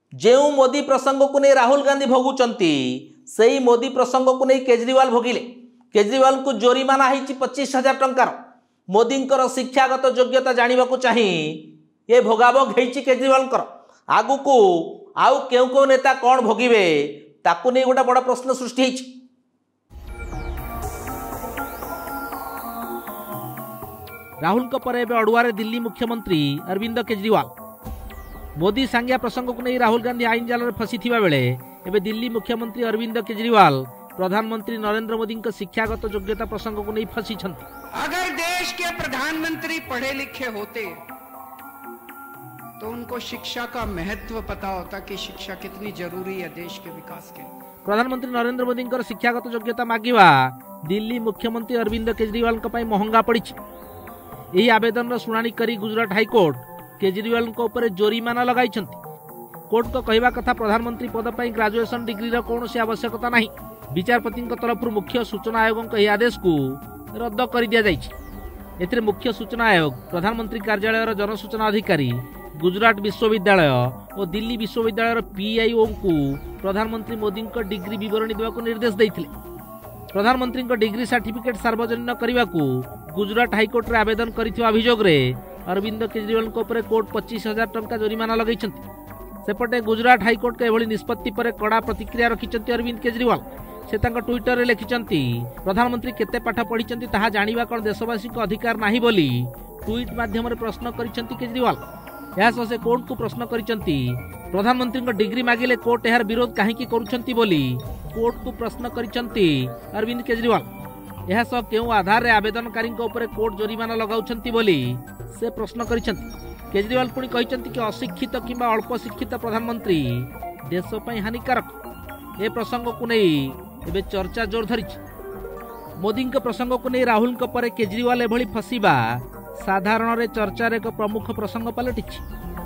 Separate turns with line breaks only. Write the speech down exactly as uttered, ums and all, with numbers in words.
जो मोदी प्रसंग को नहीं राहुल गांधी भोगुचंती से मोदी प्रसंग को नहीं केजरीवाल भोगिले। केजरीवाल को जोरिमाना है पच्चीस हजार टंकार। मोदी शिक्षागत योग्यता जानवा चाहिए ये भोगाभोग होती केजरीवाल आगु को आउ क्यों क्यों नेता कौन भोगिबे ताकू नहीं गोटे बड़ प्रश्न सृष्टि होती। राहुल पर अड़ुआरे दिल्ली मुख्यमंत्री अरविंद केजरीवाल। मोदी सांगिया प्रसंग को नहीं राहुल गांधी आईन जाल फसी बेले एवं दिल्ली मुख्यमंत्री अरविंद केजरीवाल प्रधानमंत्री नरेंद्र मोदी शिक्षागत योग्यता प्रसंग को नहीं फसी।
अगर देश के प्रधानमंत्री पढ़े लिखे होते तो उनको शिक्षा का महत्व पता होता कि शिक्षा कितनी जरूरी है देश के विकास के लिए।
प्रधानमंत्री नरेंद्र मोदी शिक्षागत योग्यता मागिवा दिल्ली मुख्यमंत्री अरविंद केजरीवाल महंगा पड़ी। यही आवेदन शुणाणी करी गुजरात हाईकोर्ट केजरीवाल ऊपर जोरिमाना लगाई। कोर्ट को कहवा कथा प्रधानमंत्री पद पर ग्रेजुएशन डिग्री कौन सी आवश्यकता नहीं। विचारपति तरफ मुख्य सूचना आयोग आदेश को रद्द कर दि जाए। मुख्य सूचना आयोग प्रधानमंत्री कार्यालय जनसूचना अधिकारी गुजरात विश्वविद्यालय और दिल्ली विश्वविद्यालय पीआईओ को प्रधानमंत्री मोदी डिग्री विवरणी देवाक निर्देश देते। प्रधानमंत्री डिग्री सर्टिफिकेट सार्वजनिक करने को गुजरात हाईकोर्ट रे आवेदन करथिबा अभियोग रे अरविंद केजरीवाल ऊपर कोर्ट पच्चीस हजार टंका जोरिमाना लगे। सेपटे गुजरात हाईकोर्ट के एभली निष्पत्ति पर कड़ा प्रतिक्रिया रखिंट अरविंद केजरीवाल। से ट्विटर रे लिखिंट प्रधानमंत्री केते पाठ पढ़ी ताहा जानिबा कौन देशवासी को अधिकार नाही बोली ट्वीट माध्यम प्रश्न करिसेंती केजरीवाल। यह से कोर्ट को प्रश्न करिसेंती प्रधानमंत्री डिग्री मागिले कोर्ट यार विरोध कहीं करुछंती बोली कोर्ट को प्रश्न करिसेंती अरविंद केजरीवाल। यह सब क्यों आधार रे आवेदनकारी ऊपर कोर्ट जोरिमाना लगाउछंती बोली से प्रश्न करिसेंती। केजरीवाल पुणी कहिसेंती कि अशिक्षित किंबा अल्प शिक्षित प्रधानमंत्री देश पई हानिकारक। ए प्रसंग को नहीं एबे चर्चा जोर धरी। मोदी प्रसंग को नहीं राहुल पर केजरीवाल एभली फसीबा साधारण रे चर्चार एक प्रमुख प्रसंग पलटि।